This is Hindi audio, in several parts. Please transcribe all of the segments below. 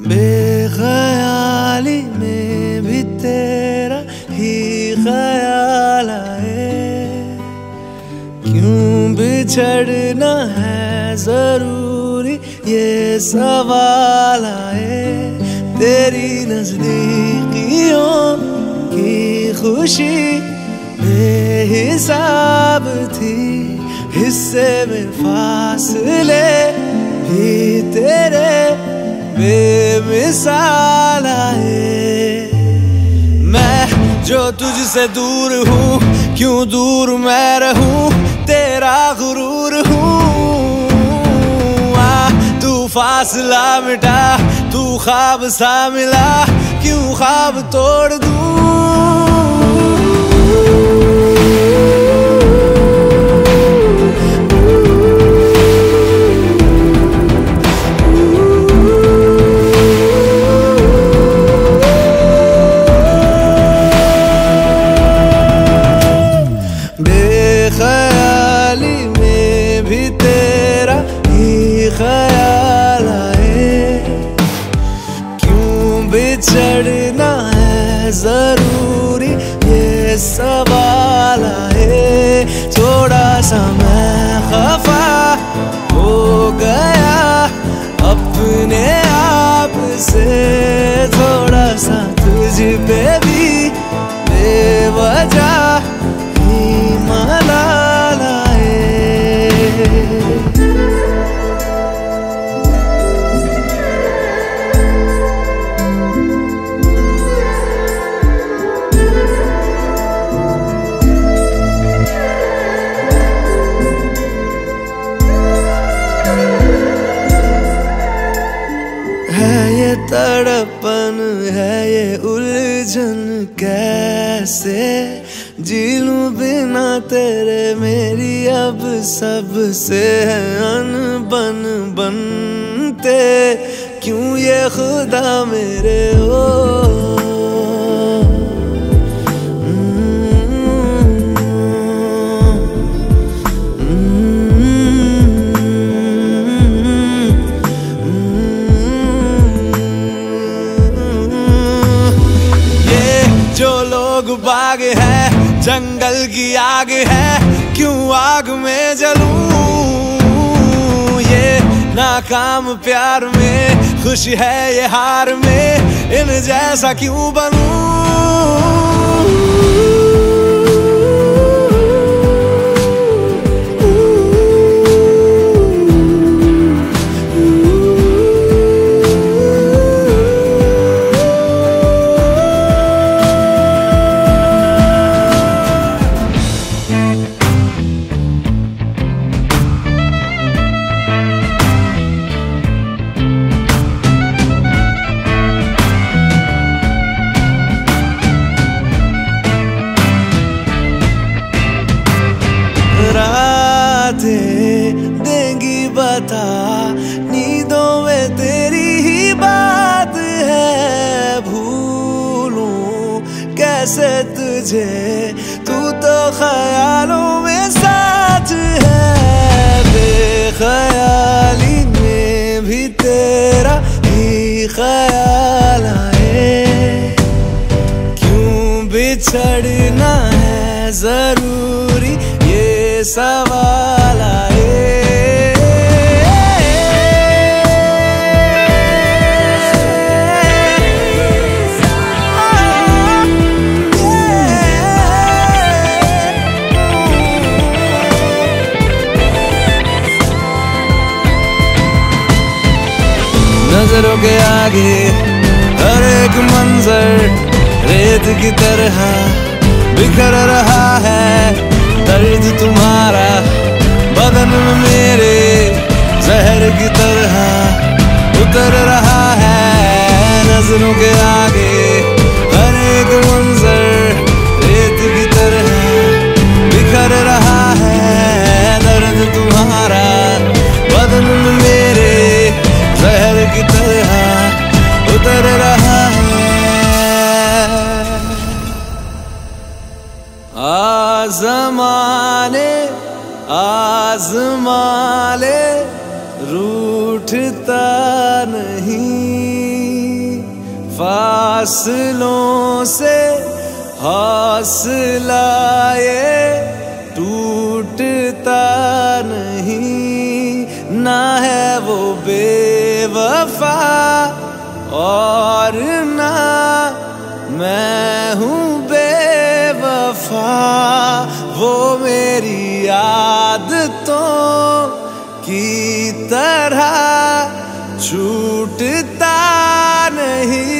बेख्याली में भी तेरा ही ख्याल आए, क्यों बिछड़ना है जरूरी ये सवाल आए। तेरी नजदीकियों की खुशी बेहिसाब थी, हिस्से में फासले भी तेरे बेमिसाल आए। मैं जो तुझसे दूर हूँ, क्यों दूर मैं रहूं, तेरा गुरूर हूँ। तू फासला मिटा, तू ख्वाब सा मिला, क्यों ख्वाब तोड़ दूं। बेख्याली में भी तेरा ही ख्याल आए, क्यों बिछड़ना है जरूरी ये सवाल आए। थोड़ा सा मैं खफा हो गया अपने आप से, थोड़ा सा तुझ पे भी बेवजह मलाल आए। है ये तड़पन, है ये उलझन, कैसे जी लूं बिना तेरे। मेरी अब सबसे है अनबन बनते, क्यों ये खुदा मेरे हो। जो लोग बाग है, जंगल की आग है, क्यों आग में जलूं। ये नाकाम प्यार में खुश है ये हार में, इन जैसा क्यों बनूं। रातें देंगी बता, नींदों में तेरी ही बात है। भूलूं कैसे तुझे, तू तो ख्यालों में साथ है। बेख्याली में भी तेरा ही ख्याल आए, क्यों बिछड़ना है जरूरी ये सवाल आए। नजरों के आगे हर एक मंजर रेत की तरह बिखर रहा है। दर्द तुम्हारा बदन में मेरे जहर की तरह उतर रहा है। नजरों के आगे हर एक मंजर रेत की तरह बिखर रहा है। दर्द तुम्हारा बदन में मेरे जहर की तरह उतर रहा है। आज़माने आज़मा ले रूठता नहीं। फासलों से हौसला ये टूटता नहीं, ना है वो बेवफा और ना मैं हूँ बेवफा। वो मेरी आदतों की तरह छूटता नहीं।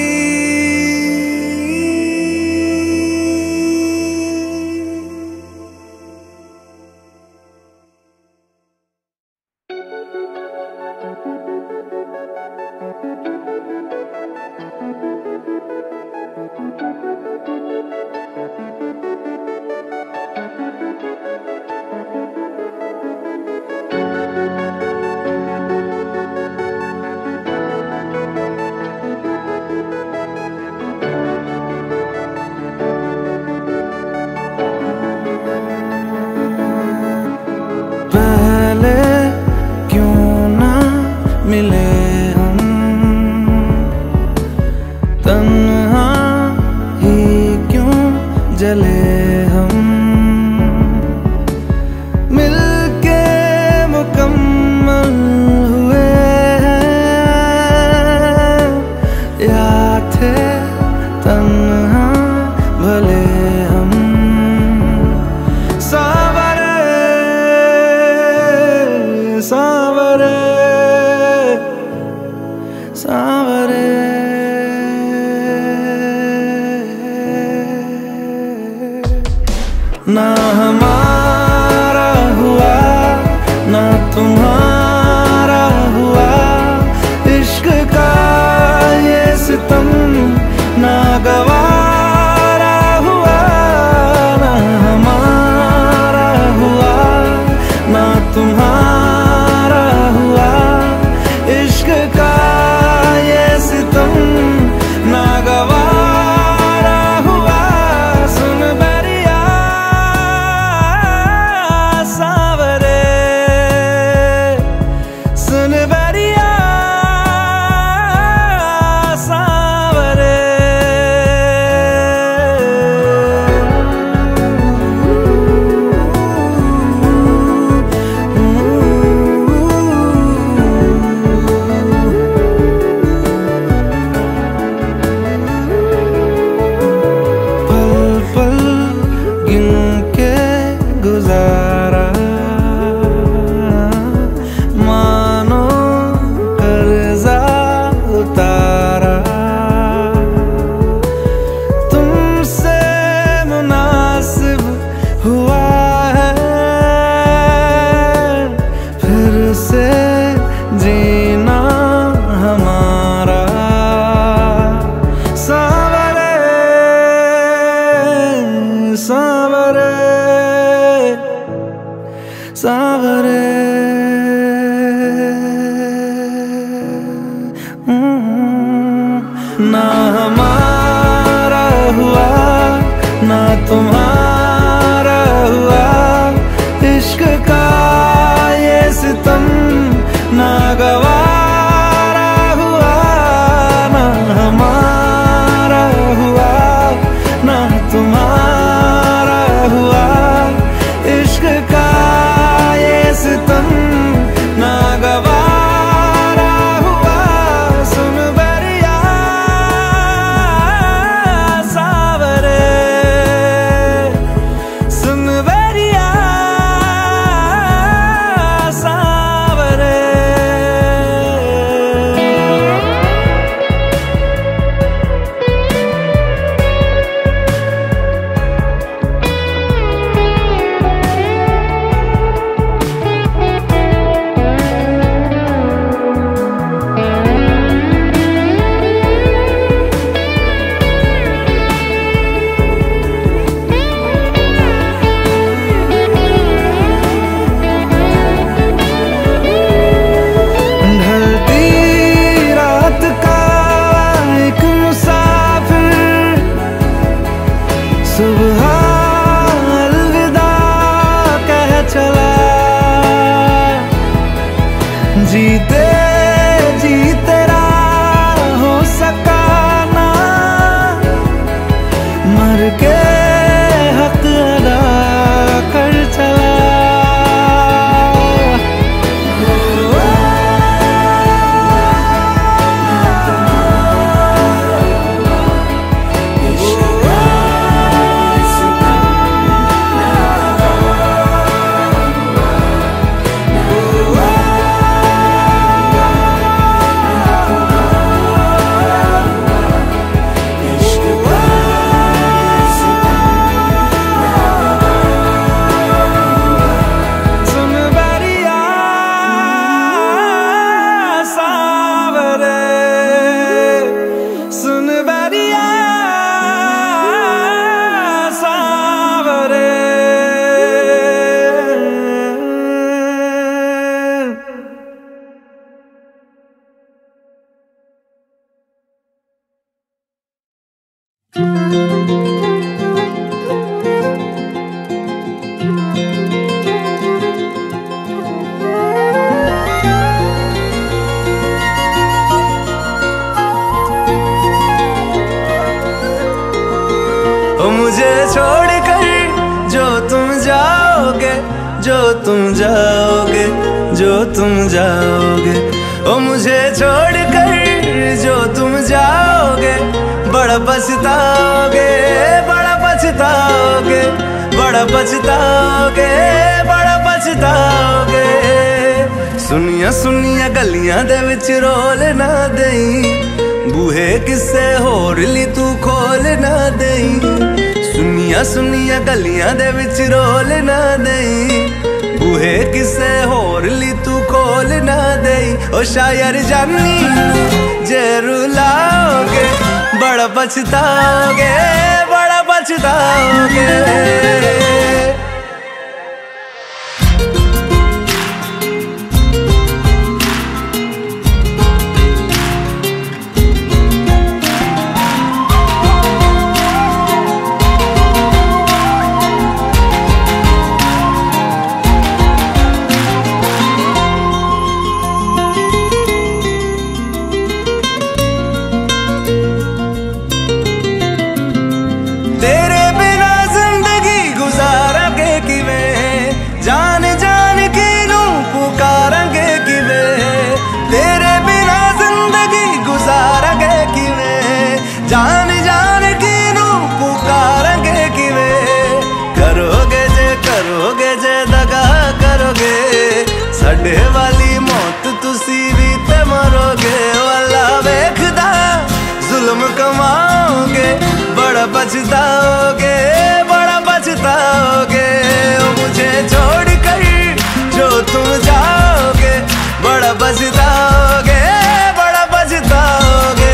ना हमारा हुआ ना तुम्हारा हुआ, इश्क का ये सितम ना गवारा हुआ। ना हमारा हुआ ना तुम्हारा हुआ, इश्क का ये सितम ना गवारा हुआ। सुन बरिया सावरे, सुन बरिया सावरे। पल पल गिन के गुजारा, मानो कर्जा उतारा। तुमसे मुनासिब हुआ है फिर से जीना हमारा। सावरे सावरे सावरे। ना हमारा हुआ ना तुम्हारा हुआ, इश्क का ये सितम ना गवारा हुआ। ना हमारा हुआ ना तुम्हारा हुआ, इश्क का ये सितम ना गवारा हुआ। सुन बरिया मुझे छोड़कर जो तुम जाओगे, जो तुम जाओगे, जो तुम जाओगे, ओ मुझे छोड़कर जो तुम जाओगे, बड़ा पछताओगे, बड़ा पछताओगे, बड़ा पछताओगे, बड़ा पछताओगे। सुनिया सुनिया गलियां दे विच रोल ना देई, बूहे किसे होर ली तू खोल ना देई। सुनिया सुनिया गलियां दे विच रोल ना देई, बूहे किसे होर ली तू खोल ना देई। ओ शायर जानी जे रुलाओगे, बड़ा पछताओगे, बड़ा पछताओगे। तेरे बिना जिंदगी गुजारांगे किवें, जान जान के नू पुकारांगे किवें। तेरे बिना जिंदगी गुजारांगे किवें, जान जान के नू पुकारांगे किवें। करोगे जे दगा करोगे, साडे वाली मौत तुसी भी ते मरोगे। वाला वेखदा जुल्म कमाओगे, बड़ा पछताओगे, बड़ा पछताओगे। मुझे छोड़कर जो तुम जाओगे, बड़ा पछताओगे, बड़ा पछताओगे।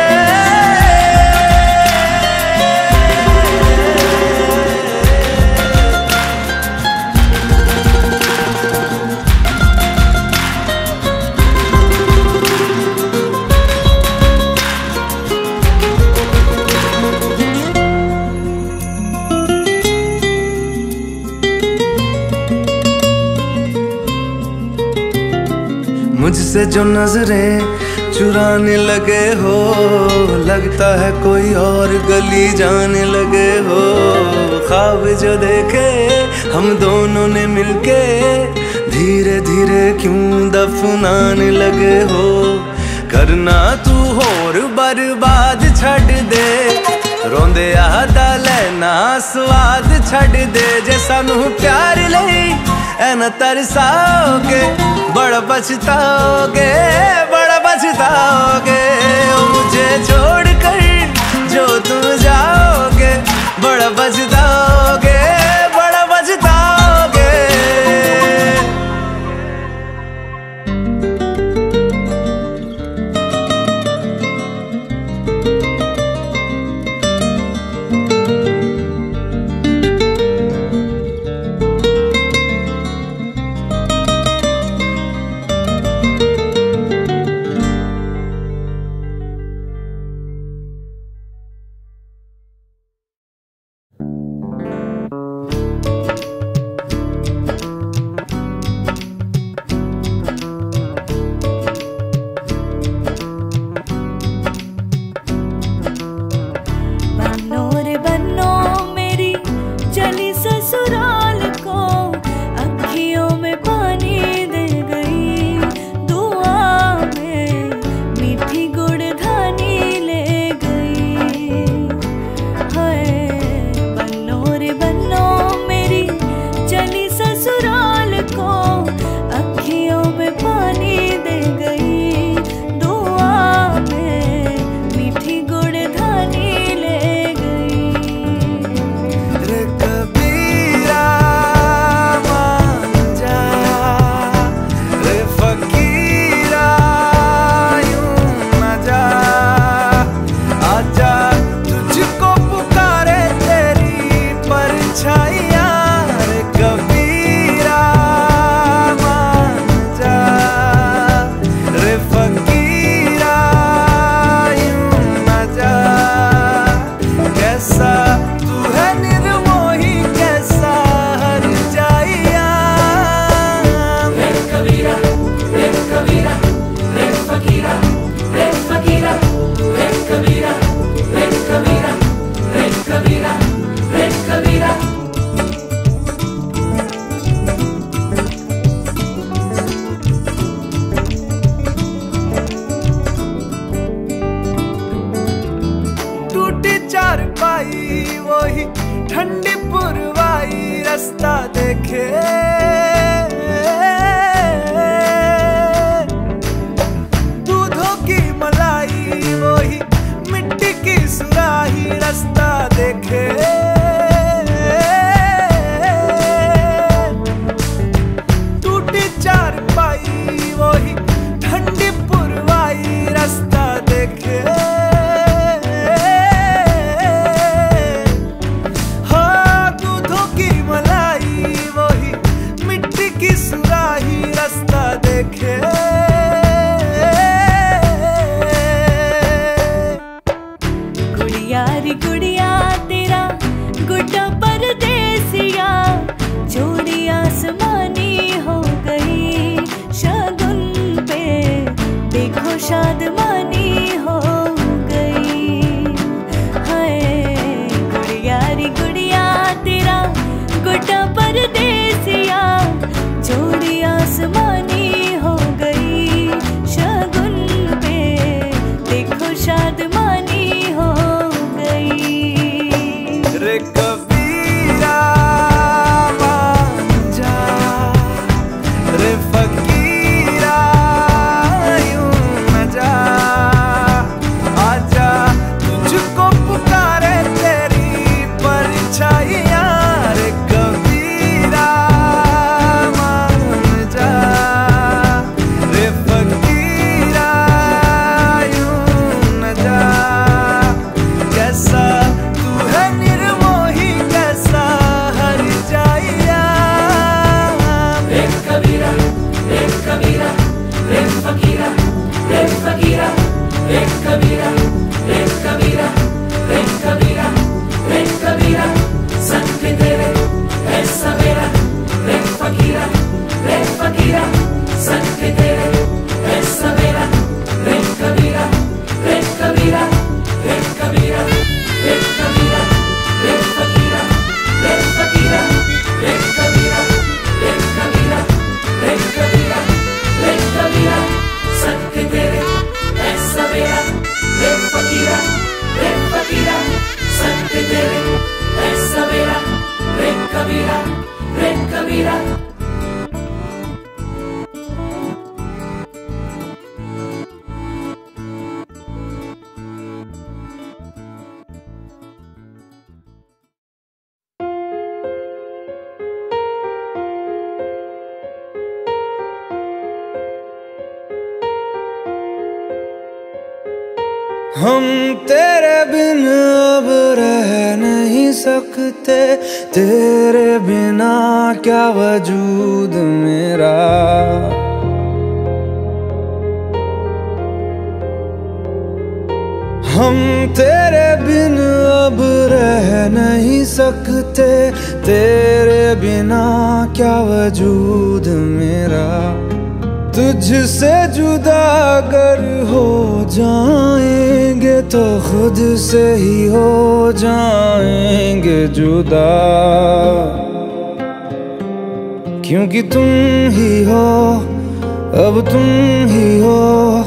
मुझसे जो नजरें चुराने लगे हो, लगता है कोई और गली जाने लगे हो। ख्वाब जो देखे हम दोनों ने मिलके, धीरे धीरे क्यों दफनाने लगे हो। करना तू होर बर्बाद छड़ दे, रोंदे आदा लेना स्वाद छड़ दे। जे सानू प्यार लई ऐना तरसाओगे, बड़ा पछताओगे, बड़ा पछताओगे। मुझे छोड़कर जो तुम जाओगे, बड़ा पछताओगे, बड़ा पछताओगे। चारपाई वही ठंडी पुरवाई रास्ता देखे, दूधों की मलाई वही मिट्टी की सुराही रास्ता देखे, टूटी चारपाई वही ठंडी पुरवाई रास्ता देखे, हाँ दूधों की मलाई वही मिट्टी की सुराही रास्ता देखे। गुड़िया रे गुड़िया तेरा गुड्डा परदेसिया, जोड़ी आसमानी हो गई शगुन पे, देखो शादमानी हो गई। हाय गुड़िया रे गुड़िया तेरा गुड्डा परदेसिया, जोड़ी आसमानी हो गई शगुन पे, देखो शादमानी हो गई। रे कबीरा मान जा, रे फकीरा यूं न जा, आजा तुझको पुकारे तेरी परछाइयाँ, रे कबीरा मान जा, रे फकीरा यूं न जा, कैसा तू है निर्मोही कैसा हर जाइया। रे कबीरा रे कबीरा रे फकीरा रे फकीरा रे कबीरा रे कबीरा रे कबीरा रे कबीरा, संग तेरे है सवेरा, रे फकीरा रे फकीरा, संग तेरे है सवेरा, रे कबीरा रे कबीरा रे कबीरा रे कबीरा रे फकीरा रे फकीरा रे कबीरा रे कबीरा रे कबीरा रे कबीरा, संग तेरे है सवेरा, रे फकीरा रे फकीरा, संग तेरे है सवेरा, रे कबीरा रे कबीरा। हम तेरे बिन अब रह नहीं सकते, तेरे बिना क्या वजूद मेरा। हम तेरे बिन अब रह नहीं सकते, तेरे बिना क्या वजूद मेरा। तुझसे जुदा अगर हो जाएंगे तो खुद से ही हो जाएंगे जुदा, क्योंकि तुम ही हो अब तुम ही हो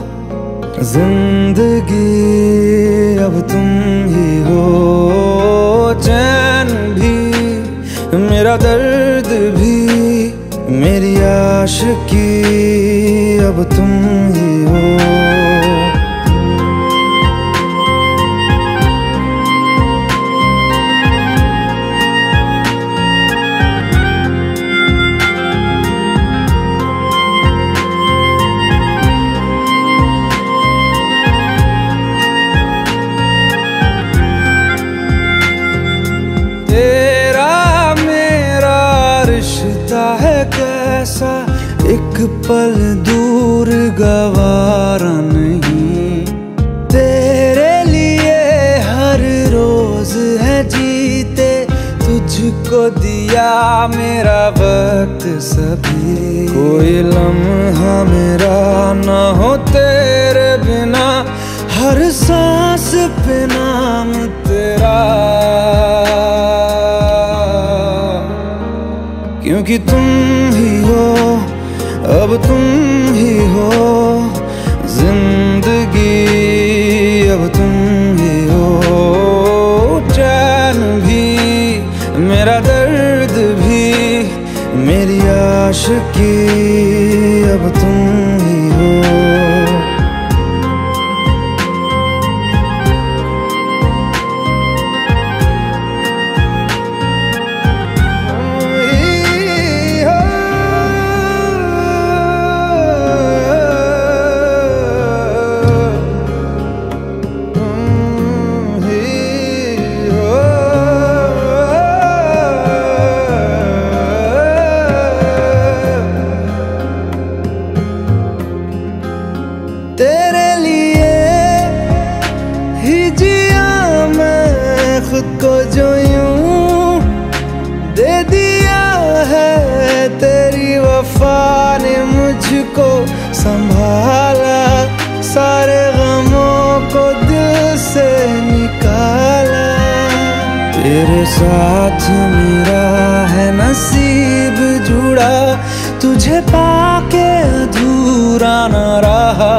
जिंदगी, अब तुम ही हो चैन भी मेरा दर्द भी मेरी आशिकी, अब तुम ही हो। तेरा मेरा रिश्ता है कैसा, एक पल दूर गवारा नहीं। तेरे लिए हर रोज है जीते, तुझको दिया मेरा वक्त सभी। कोई लम्हा मेरा ना हो तेरे बिना, हर सांस पे नाम तेरा, क्योंकि तुम ही हो अब तुम ही हो जिंदगी, अब तुम ही हो जिंदगी अब तुम ही हो। तेरे लिए ही जिया मैं खुद को जो यूं दे दिया है, तेरी वफा ने मुझको संभाला, सारे गमों को दिल से निकाला। तेरे साथ मेरा है नसीब जुड़ा, तुझे पाके अधूरा न रहा।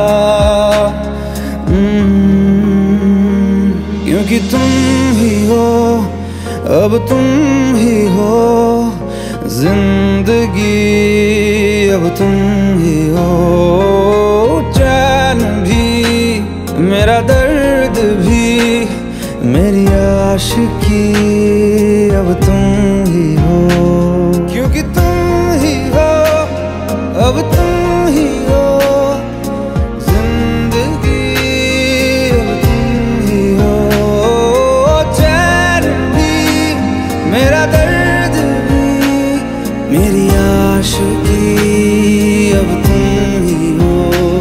क्योंकि तुम ही हो, अब तुम ही हो जिंदगी, अब तुम ही हो। चैन भी मेरा दर्द भी मेरी आशिकी, अब तुम ही हो। क्योंकि तुम ही हो, अब तुम ही हो जिंदगी, अब तुम ही हो। चैन भी मेरा दर्द भी मेरी आशिकी, अब तुम ही हो।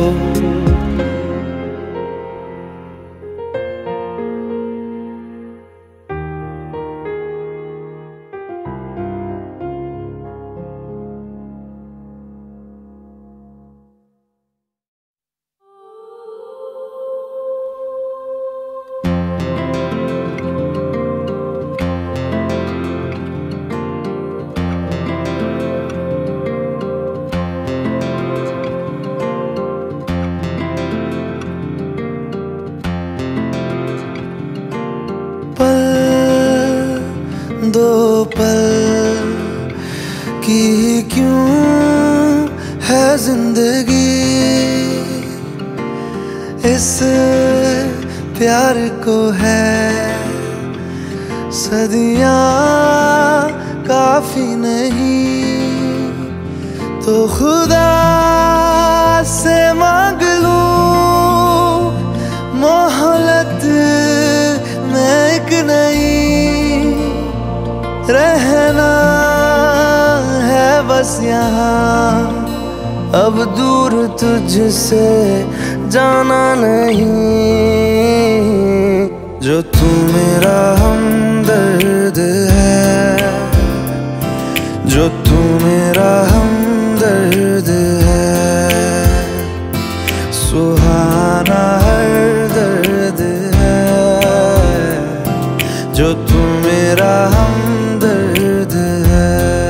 दो पल की क्यों है जिंदगी, इस प्यार को है सदियां काफी नहीं, तो खुदा से मांग लूं मोहलत में एक नहीं। रहना है बस यहाँ, अब दूर तुझसे जाना नहीं। जो तू मेरा हमदर्द है, जो तू मेरा हमदर्द है, सुहाना हर दर्द है। जो तू मेरा हमदर्द है।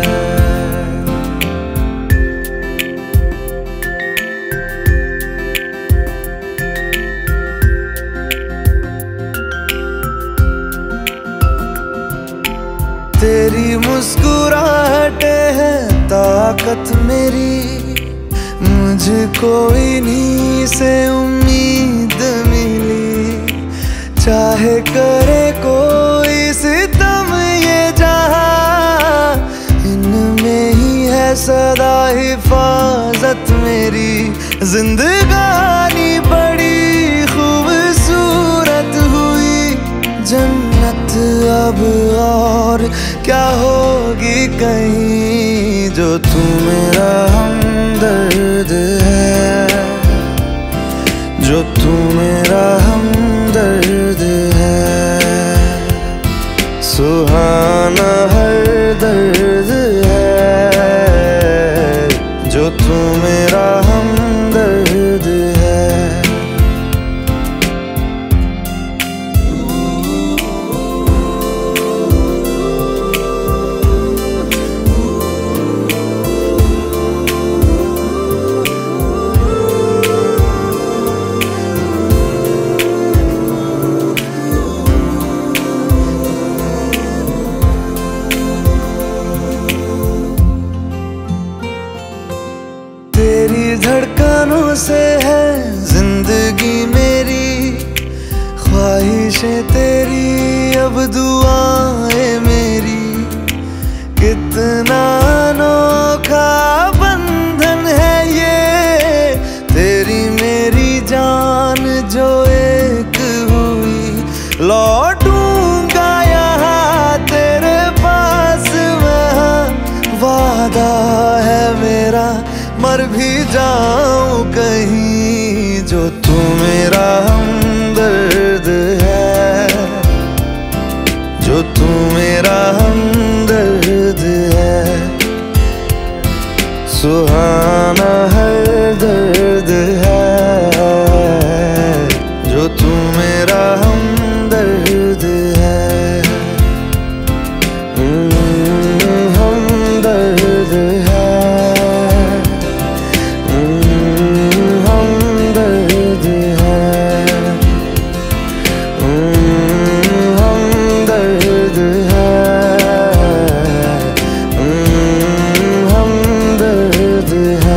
तेरी मुस्कुराहटे है ताकत मेरी, मुझको इन्हीं से उम्मीद मिली। चाहे करे कोई सितम ये जहां, इनमें ही है सदा हिफाजत मेरी। जिंदगानी बड़ी खूबसूरत हुई, जन्नत अब और क्या होगी कहीं। जो तू मेरा हमदर्द है, जो तू मेरा हमदर्द है, सुहाना हर दर्द है। जो तू मेरा हमदर्द है। से है जिंदगी मेरी, ख्वाहिशें तेरी अब दुआएं मेरी। कितना अनोखा बंधन है ये, तेरी मेरी जान जो एक हुई। लौटूंगा यहाँ तेरे पास मैं, वादा है मेरा, मर भी जाऊं कहीं। जो तू मेरा हमदर्द है, जो तू मेरा हमदर्द है, सुहाना हर दर्द है। जो तू मेरा हमदर्द है, हमदर्द है, हमदर्द है, हमदर्द है, हमदर्द है।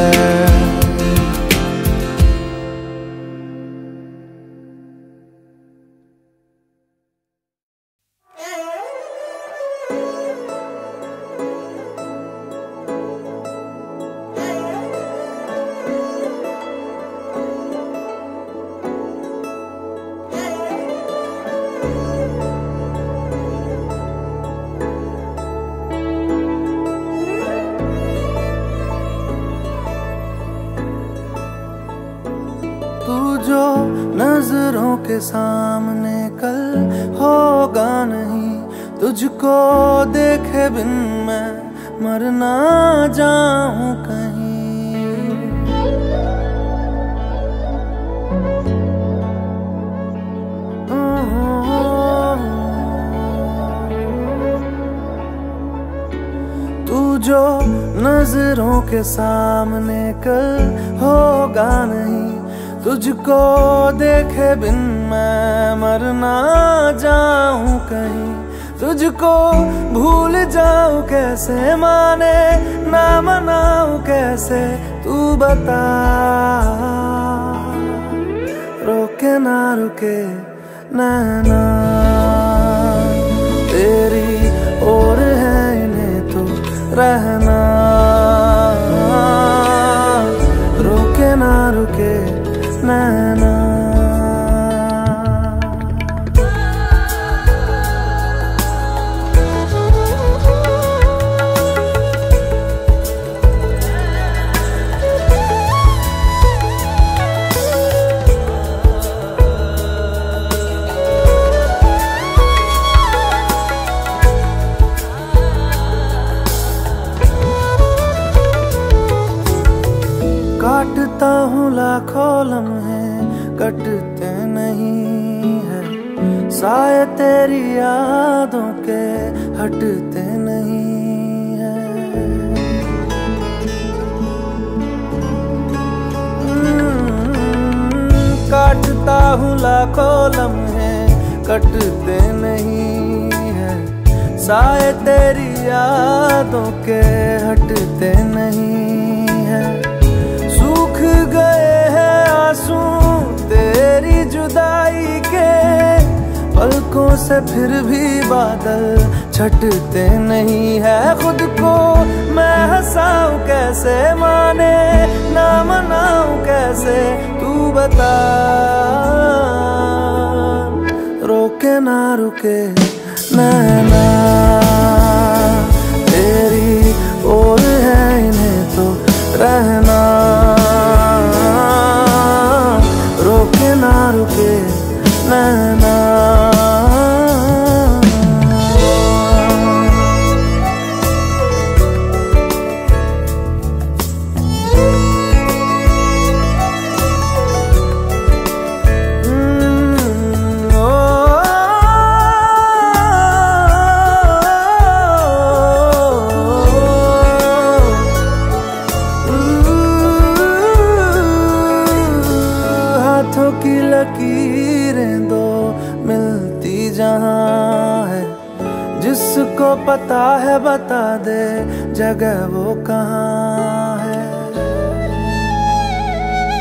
तू जो नजरों के सामने कल होगा नहीं, तुझको देखे बिन मैं मर ना जाऊं कहीं। तू जो नजरों के सामने कल होगा नहीं, तुझको देखे बिन मैं मर ना जाऊं कहीं। तुझको भूल जाऊं कैसे, माने ना मनाऊं कैसे, तू बता। रोके ना रुके नैना तेरी ओर है, इन्हें तो रहना। रोके ना रुके नैना। काटता हूँ लाखों लम्हे, कटते नहीं है, साए तेरी यादों के हटते नहीं है। काटता हूँ लाखों लम्हे, कटते नहीं है, साए तेरी यादों के हटते नहीं है। सूख गए हैं आंसू तेरी जुदाई के, पलकों से फिर भी बादल छटते नहीं है। खुद को मैं हंसाऊं कैसे, माने ना मनाऊं कैसे, तू बता। रोके ना रुके नैना तेरी ओर है, इन्हें तो रहना। रोके ना रुके नैना। की लकीरें दो मिलती जहाँ है, जिसको पता है बता दे जगह वो कहाँ है।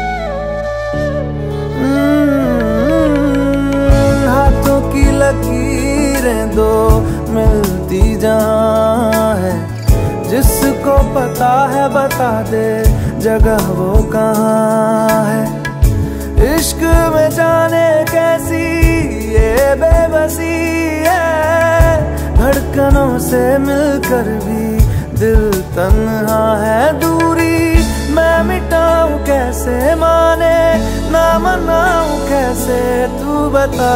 हाथों की लकीरें दो मिलती जहाँ है, जिसको पता है बता दे जगह वो कहाँ है। इश्क में जाने कैसी ये बेबसी है, धड़कनों से मिलकर भी दिल तन्हा है। दूरी मैं मिटाऊं कैसे, माने ना मनाऊं कैसे, तू बता।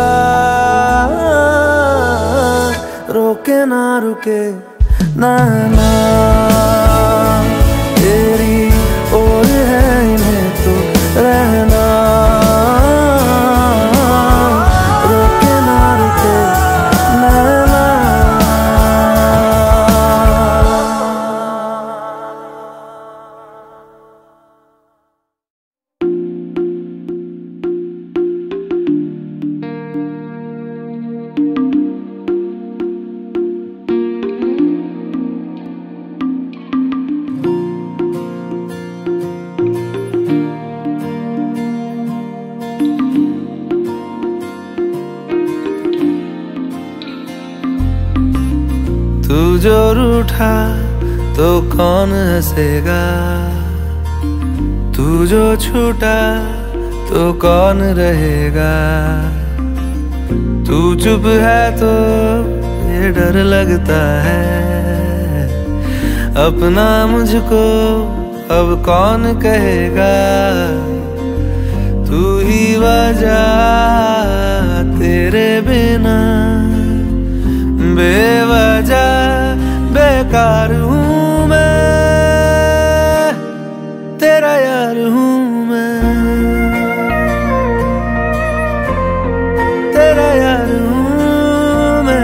रोके ना रुके ना तेरी ओर है इन्हें तो रहना, रोके ना रुके ना। तू जो रूठा तो कौन हंसेगा, तू जो छूटा तो कौन रहेगा। तू चुप है तो ये डर लगता है, अपना मुझको अब कौन कहेगा। तू ही वजह तेरे बिना बेवजह बेकार हूँ मैं, तेरा यार हूँ मैं, तेरा यार हूँ मैं।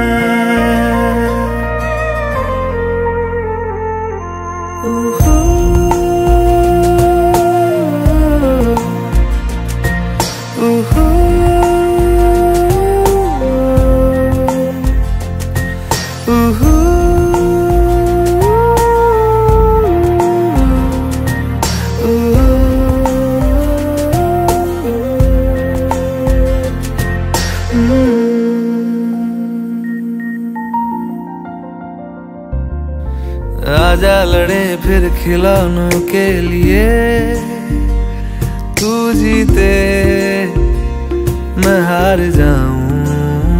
आजा लड़े फिर खिलौनों के लिए, तू जीते मैं हार जाऊं।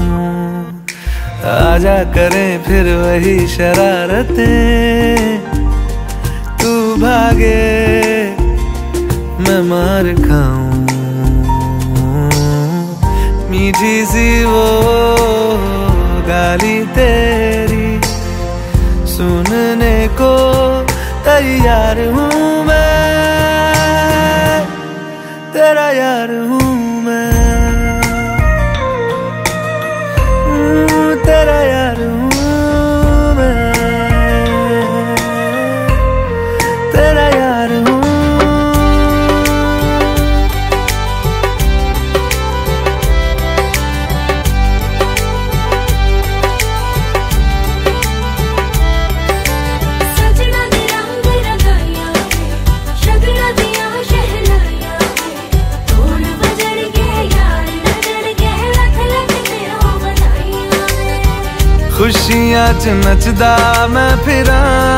आजा करें फिर वही शरारतें, तू भागे मैं मार खाऊं। मीठी सी वो गाली तेरी सुनने को तैयार हूँ मैं, तेरा यार हूँ मैं, तेरा यार हूँ मैं, तेरा यार हूँ। खुशियां च नचदा मैं फिरा,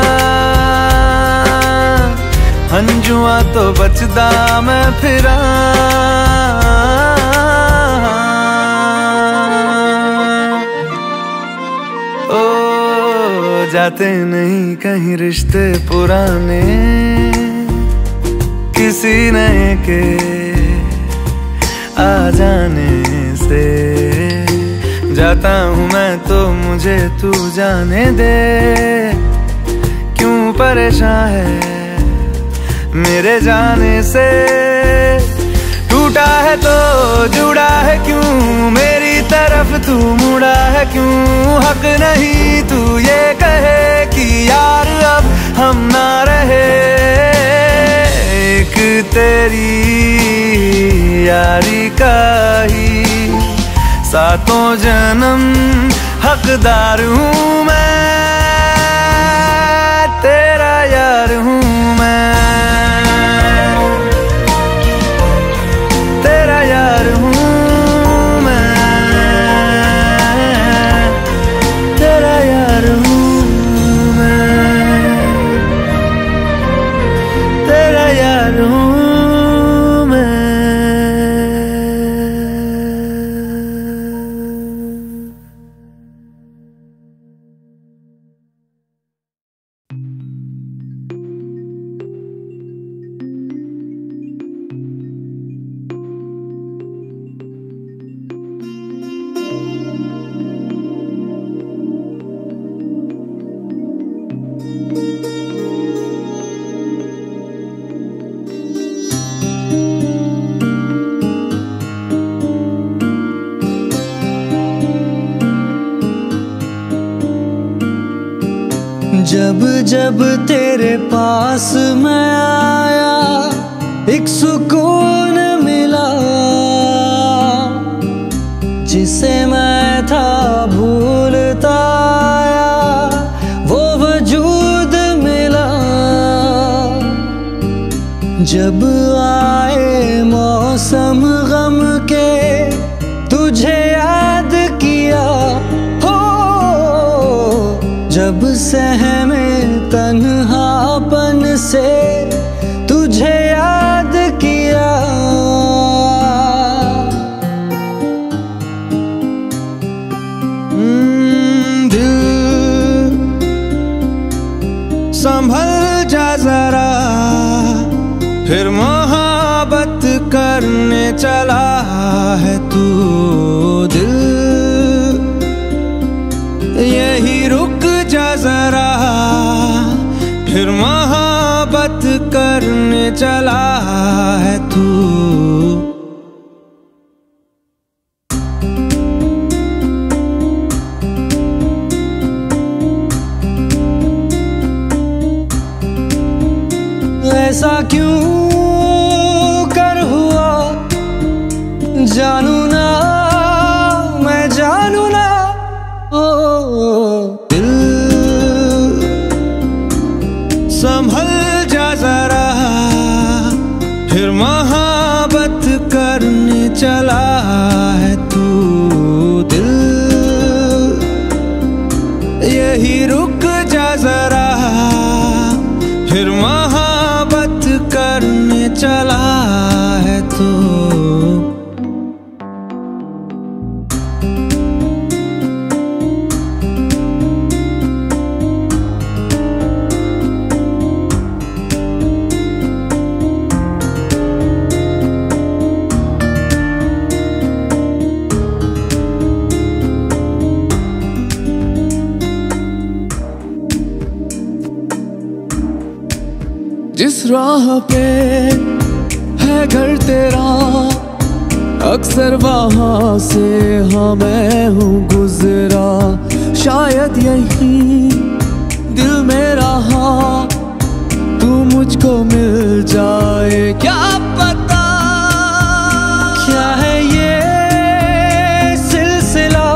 हंजुआ तो बचदा मैं फिरा। ओ जाते नहीं कहीं रिश्ते पुराने, किसी नए के आ जाने से। जाता हूँ मैं तो मुझे तू जाने दे, क्यों परेशान है मेरे जाने से। टूटा है तो जुड़ा है क्यों, मेरी तरफ तू मुड़ा है क्यों। हक नहीं तू ये कहे कि यार अब हम ना रहे, एक तेरी यारी का ही सातों जन्म हकदार हूँ मैं, तेरा यार हूँ मैं, तेरा यार जब जब तेरे पास मैं आया एक सुकून मिला, जिसे मैं था भूलता आया वो वजूद मिला। जब आए मौसम गम के तुझे याद किया हो, जब सहमे तन्हापन से तुझे याद किया। दिल संभल जा जरा, फिर मोहब्बत करने चला है तू। दिल यही रुक जा जरा, फिर मोहब्बत करने चला है तू। ऐसा क्यों कर हुआ जानू ना, मैं जानू ना। ओ दिल संभल जा जरा, फिर मोहब्बत करने चला है तू। दिल यही रुक जा जरा, फिर मोहब्बत करने चला है तू। जिस राह पे है घर तेरा, अक्सर वहाँ से हाँ मैं हूँ गुजरा। शायद यही दिल में रहा तू मुझको मिल जाए, क्या पता। क्या है ये सिलसिला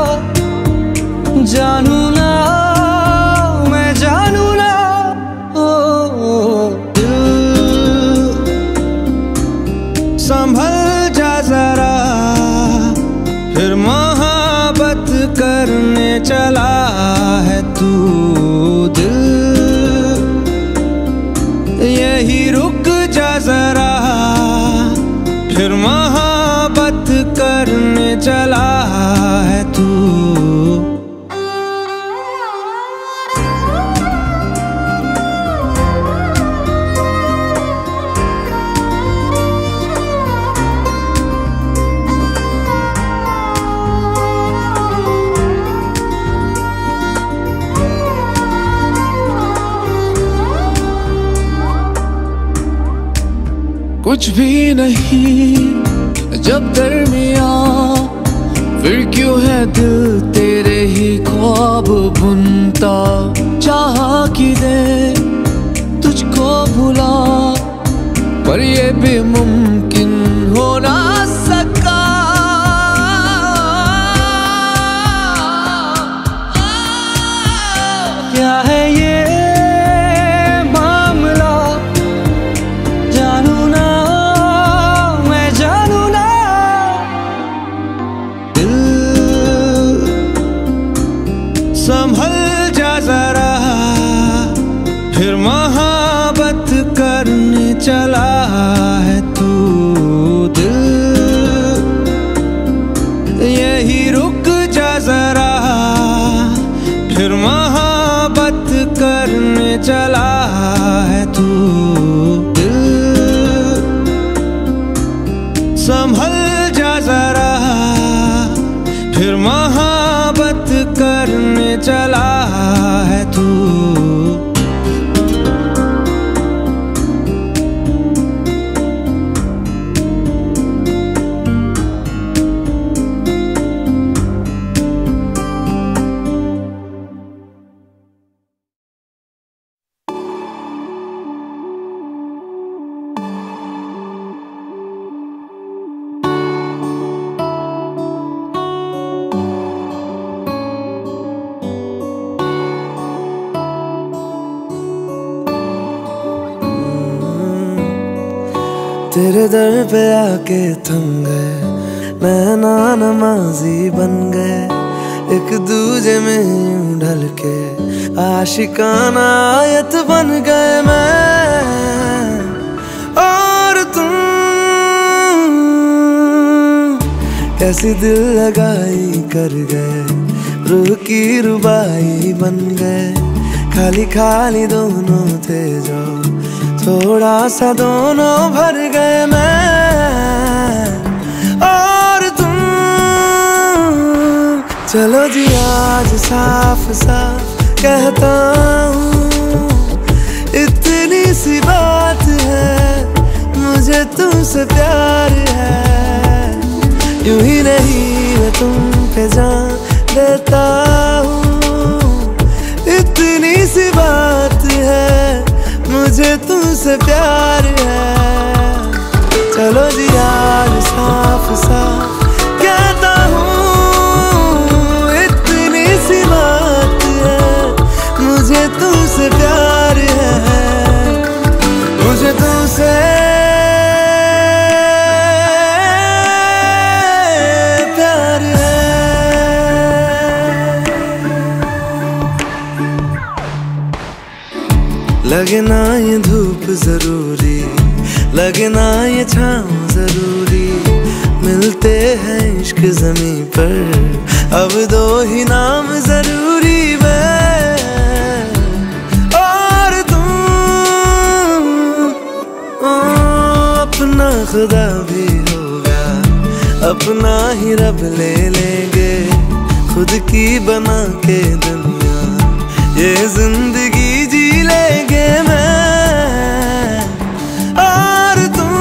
जानू ना, मैं जानू ना। ओ संभल जा जरा, फिर मोहब्बत करने चला है तू। दिल यही रुक जा जरा, फिर मोहब्बत करने चला है तू। कुछ भी नहीं जब दरमिया, फिर क्यों है दिल तेरे ही ख्वाब बुनता। चाह कि दे तुझको भुला, पर ये भी मुमकिन हो ना सका। क्या है ये मामला जानू ना, मैं जानू ना। दिल संभल जा जरा, फिर मोहब्बत करने चला है तू। दिल यही रुक जा जरा, फिर मोहब्बत करने चला है तू। दिल संभल जा जरा, फिर मोहब्बत करने चला है तू। तेरे दर पे आके थम गए, नैना नमाजी बन गए, एक दूजे में यूं ढल के आशिकाना आयत बन गए मैं और तुम। कैसी दिल लगाई कर गए, रूह की रुबाई बन गए, खाली खाली दोनों थे जो थोड़ा सा दोनों भर गए मैं और तुम। चलो जी आज साफ साफ कहता हूँ, इतनी सी बात है, मुझे तुमसे प्यार है। यूं ही नहीं मैं तुम पे जान देता हूँ, इतनी सी बात है, मुझे तुमसे प्यार है। चलो जी आज साफ साफ कहता हूँ, इतनी सी बात है, मुझे तुमसे प्यार है, मुझे तुमसे प्यार है। लगे ना ये धूप जरूरी, लगे ना ये छाँव जरूरी, मिलते हैं इश्क ज़मीं पर, अब दो ही नाम जरूरी मैं और तुम। अपना खुदा भी होगा, अपना ही रब ले लेंगे, खुद की बना के दुनिया ये जिंदगी जी लेंगे मैं और तुम।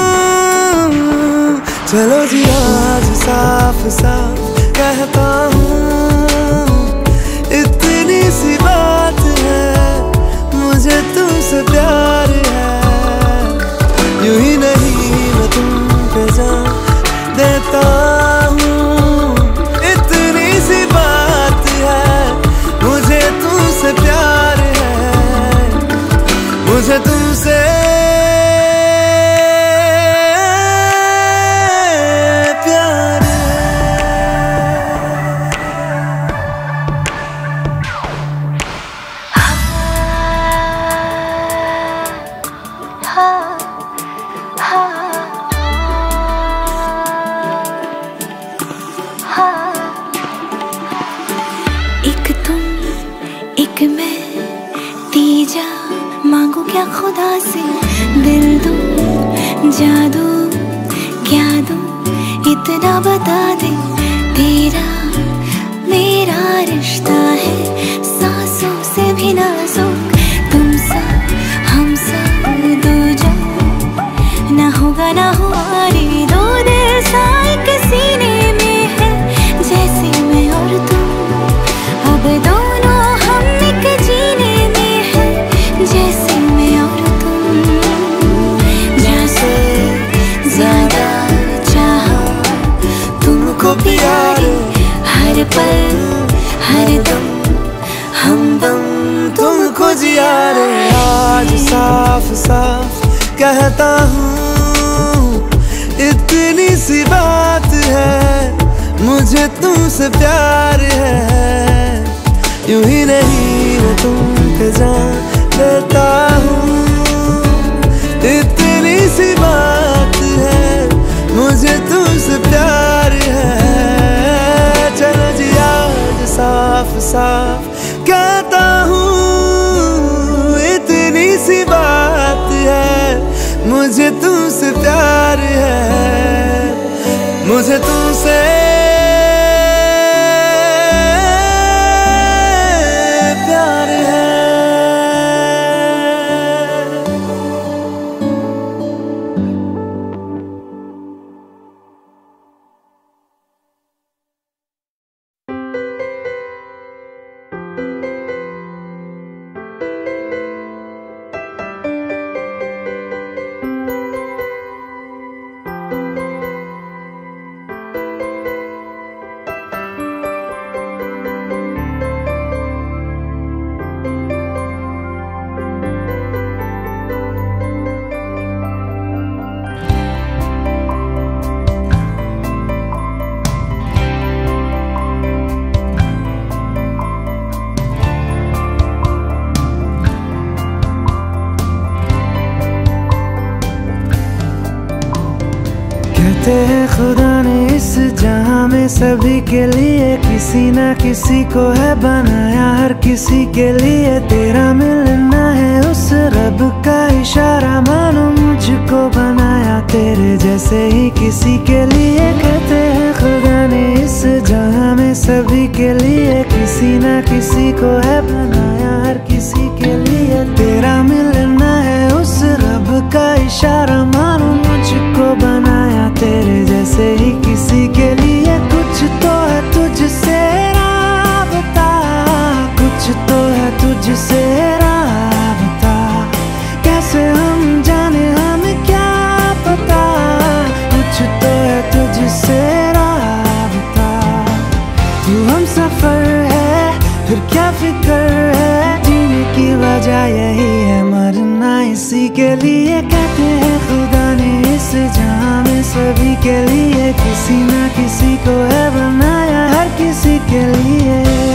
चलो जी आज साफ साफ कहता हूँ, इतनी सी बात है, मुझे तुमसे प्यार है। यूं ही नहीं मैं तुम पे जान देता हूँ, इतनी सी बात है, मुझे तुमसे प्यार है, मुझे तुमसे प्यार है। एक तुम एक मैं, तीजा मांगू क्या खुदा से, दिल दूं जादू क्या दूं, इतना बता दे, तेरा मेरा रिश्ता है सांसों से भी नाजुक, तुम सा हम सा दो जो ना होगा ना हुआ रे, दो दिल सा एक सीने में है, जैसे मैं और तुम, अब दोनों हम एक जीने में है, जैसे मैं और तुम। जैसे ज्यादा चाहा तुमको प्यारे, हर पल हर दम हमदम तुमको जिया रे। आज साफ साफ कहता हूँ, इतनी सी बात है, मुझे तुमसे प्यार है। यूं ही नहीं मैं तुम पे जान देता हूँ, इतनी सी बात है, मुझे तुमसे प्यार है। चलो जी आज साफ साफ कहता हूँ, इतनी सी बात है, मुझे तुमसे प्यार है, मुझे तुमसे प्यार है। कहते हैं खुदा ने इस जहां में सभी के लिए किसी ना किसी को है बनाया, हर किसी के लिए तेरा मिलना है उस रब का इशारा, मानो मुझको बनाया तेरे जैसे ही किसी के लिए। कहते हैं खुदा ने इस जहां में सभी के लिए किसी ना किसी को है बनाया, हर किसी के लिए तेरा मिलना है उस रब का इशारा, मानो मुझको बनाया तेरे जैसे ही किसी के लिए। कुछ तो है तुझसे राबता, कुछ तो है तुझसे राबता, कैसे हम जाने हमें क्या पता, कुछ तो है तुझसे राबता। तू हम सफर है फिर क्या फिक्र है, जीने की वजह यही है मरना इसी के लिए। कहते हैं खुदा ने इस जहां में सभी के लिए किसी ना किसी को है बनाया, हर किसी के लिए।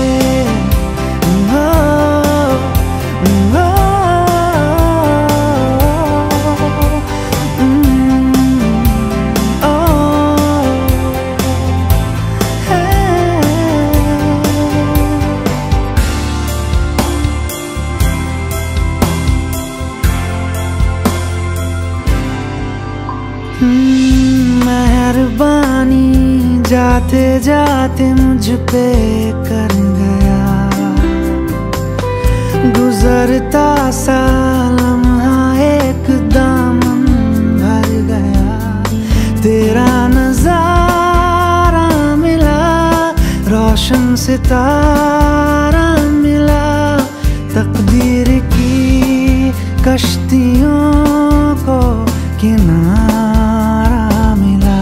मेहरबानी जाते जाते मुझ पे कर गया, गुजरता सा लम्हा एक दामन भर गया, तेरा नजारा मिला रोशन सितारा मिला, तकदीर की कश्तियों को किनारा मिला।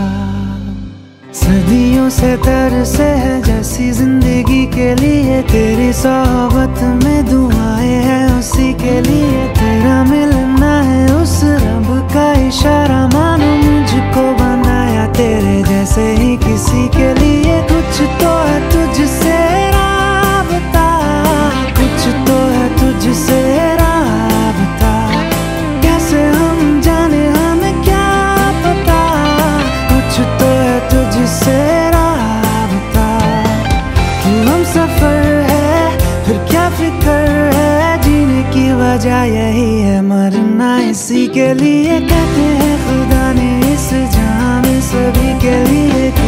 सदियों से तरसे है जैसी जिंदगी के लिए, तेरी सोहबत में दुआएं हैं उसी के लिए, तेरा मिलना है उस रब का इशारा, मानो मुझको बनाया तेरे जैसे ही किसी के लिए। कुछ तो है तुझसे राबता, कुछ तो है तुझसे राबता, कैसे हम जाने हमें क्या पता, कुछ तो है तुझसे राबता। तू हम सफर है फिर क्या फिक्र है, जीने की वजह यही है मरना इसी के लिए। कहते हैं खुदा ने इस जहां में सभी के लिए